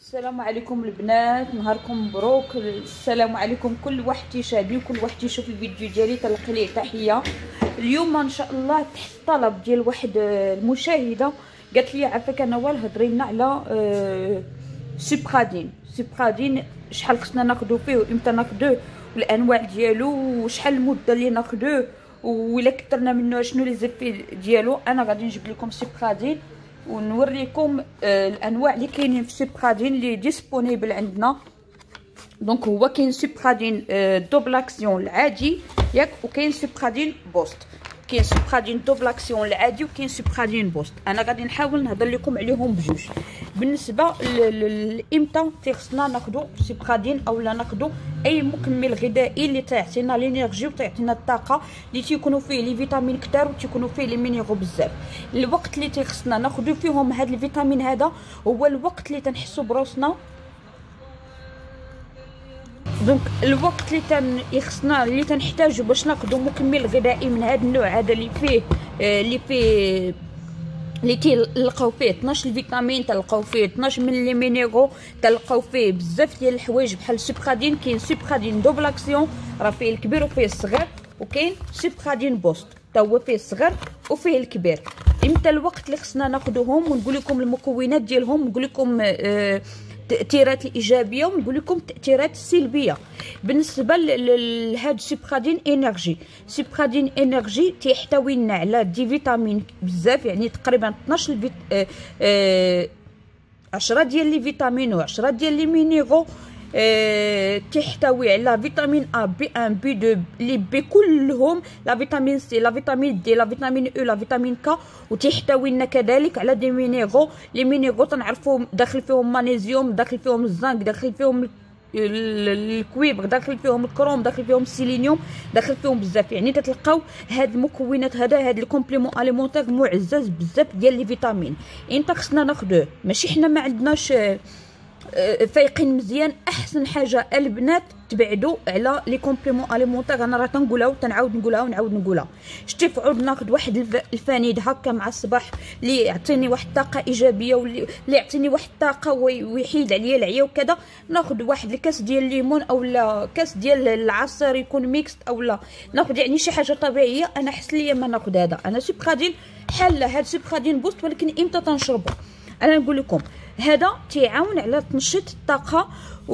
السلام عليكم البنات، نهاركم مبروك. السلام عليكم كل واحد تيشاهدني وكل واحد تيشوف الفيديو ديالي، تلقي ليه تحيه. اليوم ان شاء الله تحت طلب ديال واحد المشاهده قالت لي عافاك نوال هضري لنا على سوبرادين شحال خصنا ناخذو فيه وامتى ناخذوه والانواع ديالو وشحال المده اللي ناخذوه وإلا كثرنا منه شنو لي زيفي ديالو. انا غادي نجيب لكم سوبرادين ونوريكم الانواع اللي كاينين في سوبرادين اللي ديسپونيبل عندنا. دونك هو كاين سوبرادين دوبل اكسيون العادي ياك، وكاين سوبرادين بوست. كاين سوبرادين دوبل اكسيون العادي وكاين سوبرادين بوست. انا غادي نحاول نهضر لكم عليهم بجوج. بالنسبه لامتى خصنا ناخذوا سوبرادين اولا ناخذوا اي مكمل غذائي اللي تعطينا لينيرجي وتعطينا الطاقه اللي تيكونوا فيه لي فيتامين كثار وتيكونوا فيه لي مينيرو بزاف. الوقت اللي خصنا ناخذوا فيهم هاد الفيتامين هذا هو الوقت اللي تنحسوا براسنا. دونك الوقت اللي خصنا اللي تنحتاجو باش ناخذوا مكمل غذائي من هذا النوع هذا اللي تلقاو فيه 12 الفيتامين، تلقاو فيه 12 من لي مينيرو، تلقاو فيه بزاف ديال الحوايج بحال سوبرادين. كاين سوبرادين دوبل اكسيون راه فيه الكبير وفيه الصغير، وكاين سوبرادين بوست تا هو فيه الصغير وفيه الكبير. امتى الوقت اللي خصنا ناخذوهم ونقول لكم المكونات ديالهم، ونقول لكم التأثيرات الإيجابية ونقول لكم التأثيرات السلبية. بالنسبة لهاد سوبرادين انرجي تيحتوي لنا على دي فيتامين بزاف، يعني تقريبا 10 ديال لي فيتامين و10 ديال لي مينيرو. تحتوي على فيتامين A B1 B2 لي بي كلهم، لا فيتامين سي، لا فيتامين دي، لا فيتامين او، لا فيتامين ك. وتحتوي لنا كذلك على دي مينيرو. لي مينيرو تنعرفوا داخل فيهم مغنيسيوم، داخل فيهم الزنك، داخل فيهم الكويبر، داخل فيهم الكروم، داخل فيهم السيلينيوم، داخل فيهم بزاف. يعني تتلقاو هاد المكونات هاد الكومبليمون اليمونتير معزز بزاف ديال لي فيتامين. انت خصنا ناخذوه، ماشي حنا ما عندناش فايقين مزيان. احسن حاجه البنات تبعدوا على لي كومبليمون اليمونتير. انا راه تنقولها وتنعاود نقولها ونعاود نقولها. شتي فعود ناخذ واحد الفانيد هكا مع الصباح اللي يعطيني واحد الطاقه ايجابيه واللي يعطيني واحد الطاقه ويحيد عليا العيا وكذا. ناخذ واحد الكاس ديال الليمون اولا كاس ديال العصير يكون ميكست، اولا ناخذ يعني شي حاجه طبيعيه. انا حس ليا ما ناخذ هذا. انا سوبرادين حل هاد سوبرادين بوست، ولكن امتى تنشربه؟ انا نقول لكم هذا تيعاون على تنشيط الطاقه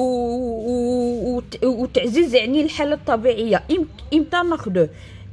وتعزيز يعني الحاله الطبيعيه. امتى ناخذوه؟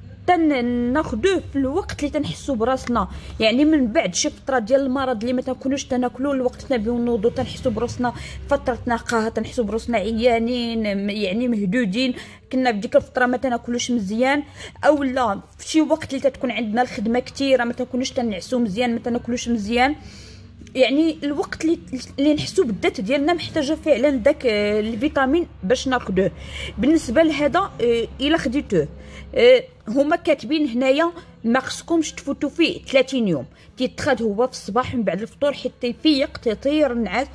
ناخذوه في الوقت اللي تنحسوا براسنا، يعني من بعد شي فتره ديال المرض اللي ما تنكونوش تناكلوا، الوقت تنبيو نوضوا تنحسوا براسنا فتره نقاهه، تنحسوا براسنا عيانين يعني مهدودين، كنا في ديك الفتره ما تناكلوش مزيان، اولا في شي وقت اللي تكون عندنا الخدمه كثيره ما تنكونوش تنعسوا مزيان، ما تناكلوش مزيان. يعني الوقت اللي نحسو بالذات ديالنا محتاجه فعلا داك الفيتامين باش ناخذوه. بالنسبه لهذا الا خديتوه هما كاتبين هنايا ما خصكمش تفوتوا فيه 30 يوم. تيتخذ هو في الصباح من بعد الفطور حتى يفيق تيطير النعاس.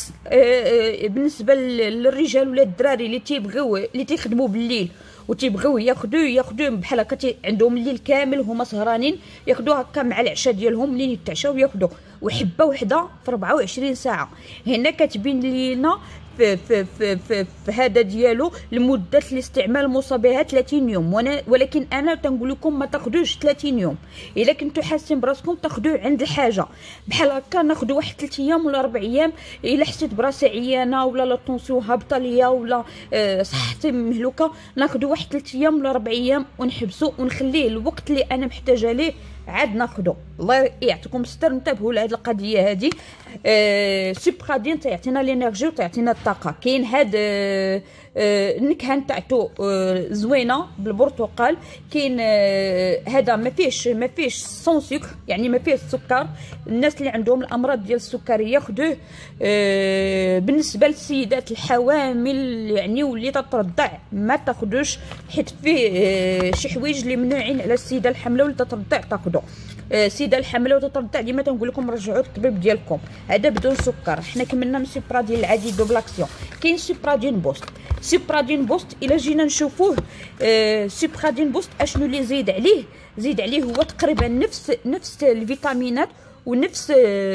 بالنسبه للرجال ولا الدراري اللي تيخدموا بالليل وتيبغيو ياخذوه بحال هكا عندهم الليل كامل هما سهرانين، ياخذوه هكا مع العشاء ديالهم منين يتعشاو ياخذوه وحبه وحده في 24 ساعه. هنا كاتبين لينا في هذا ديالو لمده الاستعمال الموصى بها 30 يوم، ولكن انا تنقول لكم ما تاخذوش 30 يوم. الا كنتو حاسين براسكم تاخذوه عند الحاجه، بحال هكا ناخذوا واحد 3 ايام ولا 4 ايام. الا حسيت براسي عيانه ولا لا طونسيون هابطه ليا ولا صحتي مهلوكه، ناخذوا واحد 3 ايام ولا 4 ايام ونحبسوا ونخليه الوقت اللي انا محتاجه ليه عاد ناخذو. الله يعطيكم الستر. انتبهوا لهاد القضيه هادي. سوبرادين تعطينا لينيرجي وتعطينا الطاقه. كاين هاد النكهه نتاعو زوينه بالبرتقال. كاين هذا ما فيهش سون سكر، يعني ما فيه السكر. الناس اللي عندهم الامراض ديال السكري ياخذوه. بالنسبه للسيدات الحوامل يعني واللي تترضع ما تاخذوش، حيت فيه شي حوايج اللي ممنوعين على السيده الحامله واللي تترضع تاخذو. السيده الحامله وتترضع ديما تنقول لكم رجعوا الطبيب ديالكم. هذا بدون سكر. حنا كملنا من سوبرادين العادي دوبل اكسيون. كاين سوبرادين بوست. سوبرادين بوست الا جينا نشوفوه سوبرادين بوست اشنو اللي زيد عليه هو تقريبا نفس الفيتامينات ونفس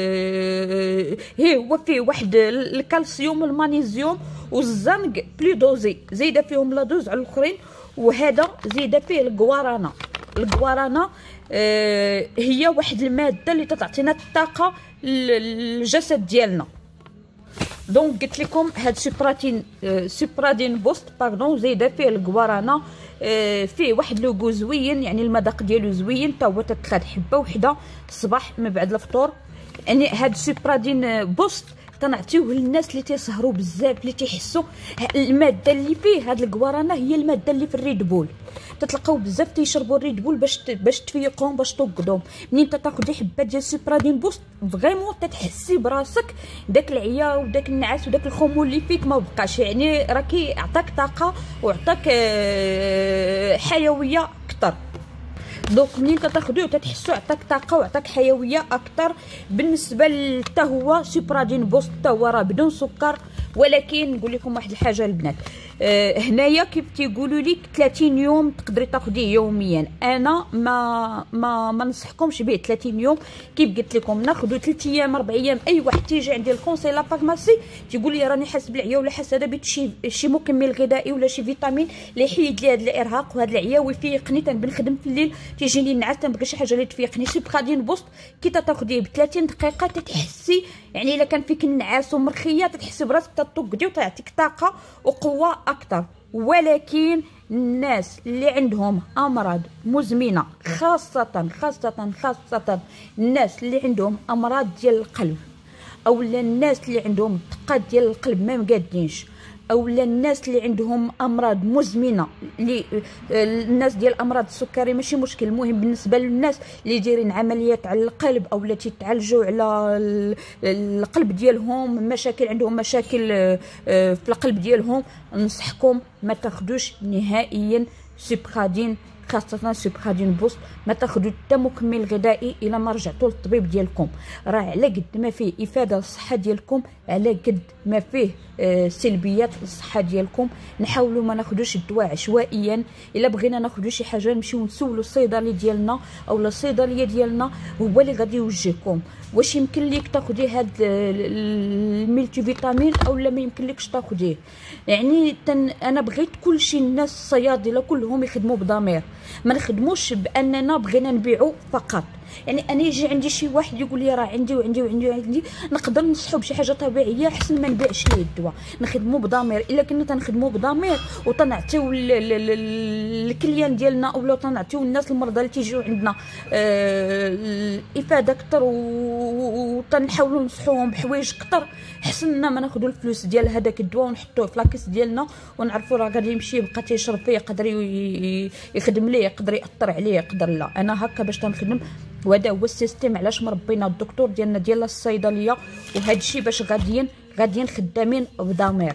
هو فيه واحد الكالسيوم والمغنيسيوم والزنق بلي دوزي، زايده فيهم لا دوز على الاخرين. وهذا زايده فيه الكوارانا. الكوارانا هي واحد الماده اللي تعطينا الطاقه للجسد ديالنا. دونك قلت لكم هاد سوبرادين بوست باردون زايده فيه الكوارانا. فيه واحد لوغو زوين، يعني المذاق ديالو زوين، تا هو تتخاد حبه وحده الصباح من بعد الفطور. يعني هاد سوبرادين بوست تنعطيوه للناس اللي تيسهروا بزاف، اللي تيحسوا الماده اللي فيه هاد الكوارانا هي الماده اللي في الريد بول. تتلقاو بزاف تيشربوا الريد بول باش تفيقهم، باش توقدهم. منين تاخدي حبه ديال سوبرادين بوست فريمون تتحسي براسك داك العيا وداك النعاس وداك الخمول اللي فيك ما بقاش، يعني راكي عطاك طاقه وعطاك حيويه اكثر. دونك منين تاخدوه تتحسوا عطاك طاقه وعطاك حيويه اكثر. بالنسبه حتى هو سوبرادين بوست حتى هو راه بدون سكر، ولكن نقول لكم واحد الحاجه البنات، هنايا كيف تيقولوا لك 30 يوم تقدري تاخديه يوميا. انا ما ننصحكمش به 30 يوم. كيف قلت لكم ناخذوا 3 ايام 4 ايام. اي واحد تيجي عندي الكونسي لا فارماسي تيقول لي راني حاس بالعيا ولا حاس هذا بيت شي مكمل غذائي ولا شي فيتامين اللي يحيد لي هذا الارهاق وهذا العيا ويفيقني، تنخدم في الليل تيجيني النعاس تنبغي شي حاجه اللي تفيقني. سوبرادين بوست كي تاخديه ب 30 دقيقه تتحسي، يعني الا كان فيك النعاس ومرخيه تتحسي براسك تتوقدي وتعطيك طاقه وقوه اكثر. ولكن الناس اللي عندهم امراض مزمنه، خاصه الناس اللي عندهم امراض ديال القلب، اولا الناس اللي عندهم دقات ديال القلب ما مقادينش، اولا الناس اللي عندهم امراض مزمنه، اللي الناس ديال امراض السكري ماشي مشكل. المهم بالنسبه للناس اللي دايرين عمليات على القلب او اللي تيتعالجوا على القلب ديالهم، مشاكل عندهم مشاكل في القلب ديالهم، ننصحكم ما تاخدوش نهائيا سوبرادين، خاصة سوبرادين بوست. ما تاخدوا حتى مكمل غذائي الا ما رجعتوا للطبيب ديالكم. راه على قد ما فيه افاده للصحه ديالكم على قد ما فيه سلبيات للصحه ديالكم. نحاولوا ما ناخدوش الدواء عشوائيا. الا بغينا ناخدو شي حاجه نمشيو نسولوا الصيدلي ديالنا او الصيدليه ديالنا، هو اللي غادي يوجهكم واش يمكن ليك تاخدي هاد الملتي فيتامين او لا ما يمكن لكش تاخديه. يعني انا بغيت كلشي الناس الصيادله كلهم يخدموا بضمير، ما نخدموش باننا بغينا نبيعوا فقط. يعني انا يجي عندي شي واحد يقول لي راه عندي وعندي وعندي وعندي، نقدر نصحو بشي حاجه طبيعيه احسن ما نبيعش ليه الدواء. نخدموا بضمير. الا كنا تنخدموا بضمير وتنعطيو الكليان ديالنا او تنعطيو الناس المرضى اللي تيجيو عندنا الافاده اكثر وتنحاولوا نصحوهم بحوايج اكثر، حسنا ما ناخذوا الفلوس ديال هذاك الدواء ونحطوه في لاكيس ديالنا ونعرفوا راه غادي يمشي يبقى تيشرب فيه، يقدر يخدم ليه، يقدر ياثر عليه، يقدر لا. انا هكا باش تنخدم، وهذا هو السيستم علاش مربينا الدكتور ديالنا ديال الصيدليه، وهذا الشيء باش غاديين خدامين بضمير.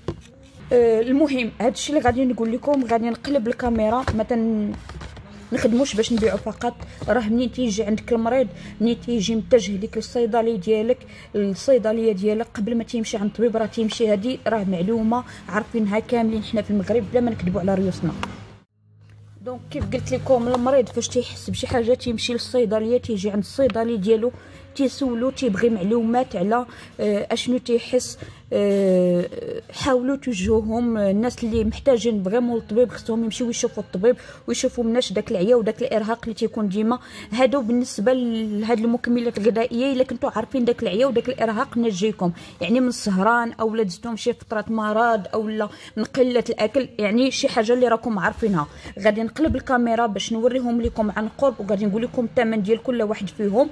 المهم هذا الشيء اللي غادي نقول لكم. غادي نقلب الكاميرا، ما نخدموش باش نبيعوا فقط. راه منين تيجي عندك المريض، منين تيجي متجه ليك للصيدلي ديالك، الصيدليه ديالك، قبل ما تيمشي عند الطبيب راه تيمشي، هذه راه معلومه عارفينها كاملين حنا في المغرب بلا ما نكذبوا على ريوسنا. دونك كيف قلت لكم المريض فاش تيحس بشي حاجه تيمشي للصيدليه، تيجي عند الصيدلي ديالو تيسولو، تيبغي معلومات على اشنو تيحس. حاولوا توجهوهم. الناس اللي محتاجين فريمون الطبيب خصهم يمشيو يشوفوا الطبيب ويشوفوا مناش داك العيا وداك الارهاق اللي تيكون ديما. هادو بالنسبه لهاد المكملات الغذائيه، الا كنتو عارفين داك العيا وداك الارهاق نجيكم، يعني من السهران او لا دزتهم شي فتره مرض او لا من قله الاكل، يعني شي حاجه اللي راكم عارفينها. غادي نقلب الكاميرا باش نوريهم لكم عن قرب، وغادي نقول لكم الثمن ديال كل واحد فيهم.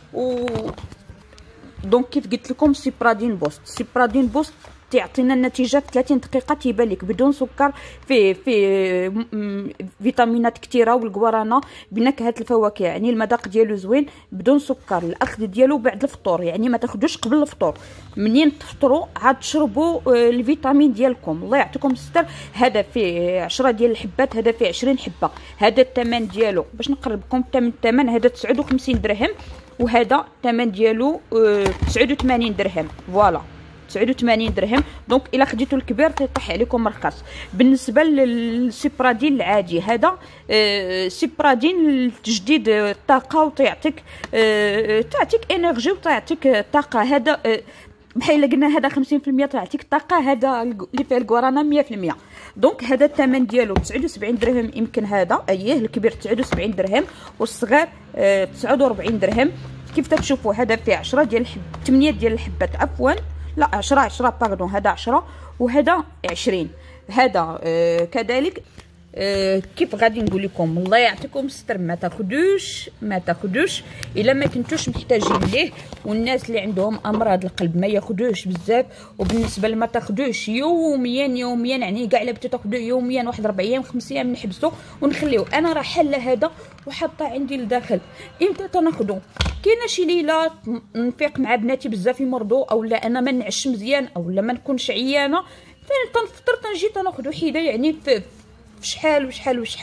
دونك كيف قلت لكم سوبرادين بوست تعطينا النتيجه في 30 دقيقه، تيبان لك بدون سكر، فيه فيتامينات كثيره، والكوارانا بنكهه الفواكه، يعني المذاق ديالو زوين بدون سكر. الاخذ ديالو بعد الفطور، يعني ما تاخذوش قبل الفطور. منين تفطروا عاد تشربوا الفيتامين ديالكم. الله يعطيكم الستر. هذا فيه 10 ديال الحبات، هذا فيه 20 حبه. هذا الثمن ديالو باش نقرب لكم الثمن، هذا 59 درهم، وهذا الثمن ديالو 89 درهم. فوالا 89 درهم. دونك الا خديتو الكبير تيطيح عليكم رخص. بالنسبه للسيبرادين العادي هذا سيبرادين لتجديد الطاقه وتعطيك تعطيك انرجي وتعطيك طاقه. هذا بحال قلنا هذا 50% تعطيك طاقه، هذا اللي فيه الكورانا 100%. دونك هذا الثمن ديالو 79 درهم. يمكن هذا اييه الكبير 79 درهم والصغير 49 درهم. كيف تشوفوا هذا فيه 10 ديال 8 ديال الحبات، عفوا لا 10 باردون، هذا 10 وهذا 20. هذا كذلك كيف غادي نقول لكم، الله يعطيكم الستر، ما تاخذوش الا ما كنتوش محتاجين ليه. والناس اللي عندهم امراض القلب ما ياخذوش بزاف. وبالنسبه لما تاخذوش يوميا يعني كاع الا بغيتو تاخذوه يوميا واحد 4 ايام 5 ايام نحبسو ونخليوه. انا راه حله هذا وحاطه عندي لداخل. امتى تناخذو؟ كاينه شي ليله نفيق مع بناتي بزاف يمرضوا، او لا انا ما نعش مزيان، او لا ما نكونش عيانه، تنفطر تنجي تناخذو حيده يعني في شحال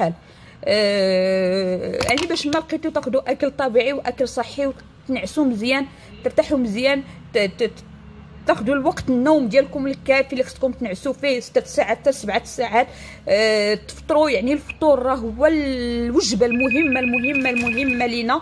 يعني باش ما لقيتو تاخذوا اكل طبيعي واكل صحي وتنعسوا مزيان ترتاحوا مزيان، تاخذوا الوقت النوم ديالكم الكافي اللي خصكم تنعسوا فيه 6 ساعات حتى 7 ساعات. تفطروا، يعني الفطور راه هو الوجبه المهمه لينا.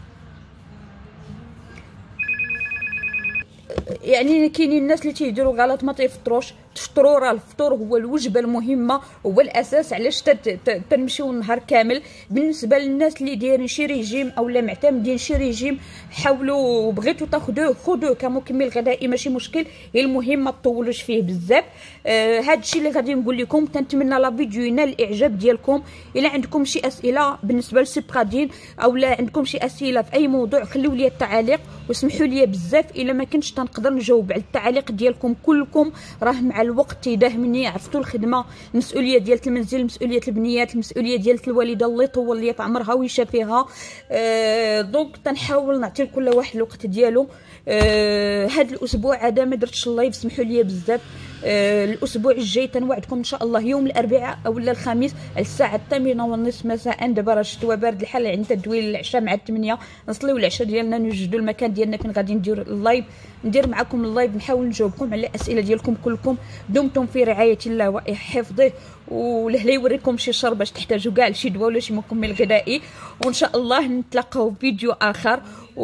يعني كاينين الناس اللي تيديروا غلط ما تيفطروش. تفطروا، راه الفطور هو الوجبه المهمه، هو الاساس علاش تنمشيو النهار كامل. بالنسبه للناس اللي دايرين شي ريجيم او لا معتمدين شي ريجيم، حاولوا بغيتوا تاخذوه خذوه كمكمل غذائي ماشي مشكل، هي المهم ما تطولوش فيه بزاف. هذا الشيء اللي غادي نقول لكم. تنتمنى لا فيديو ينال الاعجاب ديالكم. الا عندكم شي اسئله بالنسبه للسيبرادين او لا عندكم شي اسئله في اي موضوع، خليو لي التعاليق واسمحوا لي بزاف الا ما كنتش تنقدر نجاوب على التعاليق ديالكم كلكم. راه مع الوقت يداهمني، عرفتوا الخدمه، المسؤوليه ديال المنزل، مسؤوليه البنيات، المسؤوليه ديال الوالده الله يطول ليا في عمرها ويشافيها. دونك تنحاول نعطي لكل واحد الوقت ديالو. هذا الاسبوع عاده ما درتش اللايف، سمحوا لي بزاف. الاسبوع الجاي تنوعدكم ان شاء الله يوم الاربعاء او الخميس على الساعه 8:30 مساء. دابا راه الشتوى بارد الحال، عند تدويل العشاء مع 8 نصليو العشاء ديالنا، نوجدوا المكان ديالنا فين غادي ندير معكم اللايف، نحاول نجاوبكم على الاسئله ديالكم كلكم. دمتم في رعايه الله وحفظه، ولهلا يوريكم شي شر باش تحتاجوا كاع لشي دواء ولا شي مكمل غذائي. وان شاء الله نتلاقاو في فيديو اخر.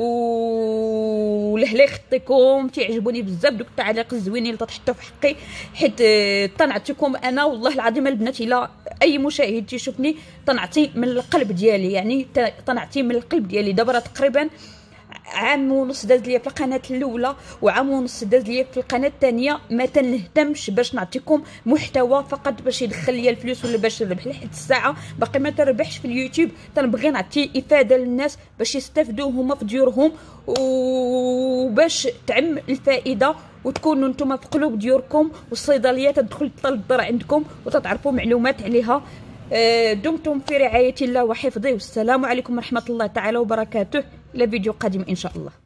ولهلا يخطيكم، تيعجبوني بزاف دوك التعاليق الزوينين اللي تحطوا في حقي، حيت تنعطيكم انا والله العظيم البنات. الا اي مشاهد تيشوفني تنعطي من القلب ديالي، يعني تنعطي من القلب ديالي. دابا راه تقريبا عام ونص داز ليا في القناه الاولى وعام ونص داز ليا في القناه الثانيه. ما تنهتمش باش نعطيكم محتوى فقط باش يدخل ليا الفلوس ولا باش نربح. لحد الساعه باقي ما تربحش في اليوتيوب. تنبغي نعطي افاده للناس باش يستافدوا هما في ديورهم، وباش تعم الفائده وتكونوا نتوما في قلوب ديوركم، والصيدليه تدخل للدار عندكم وتتعرفوا معلومات عليها. دمتم في رعايه الله وحفظه، والسلام عليكم ورحمه الله تعالى وبركاته. الى فيديو قادم ان شاء الله.